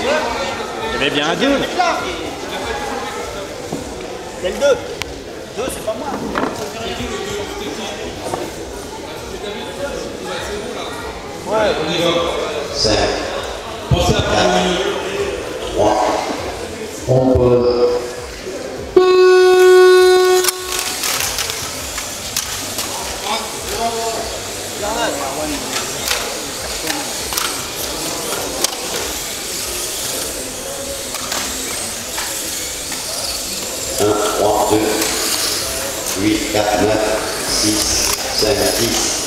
Il y avait bien un 2. C'est le 2. 2, c'est pas moi. 5, 4, 3, on pose. Un, 3, 2, 8, 4, 9, 6, 5, 10.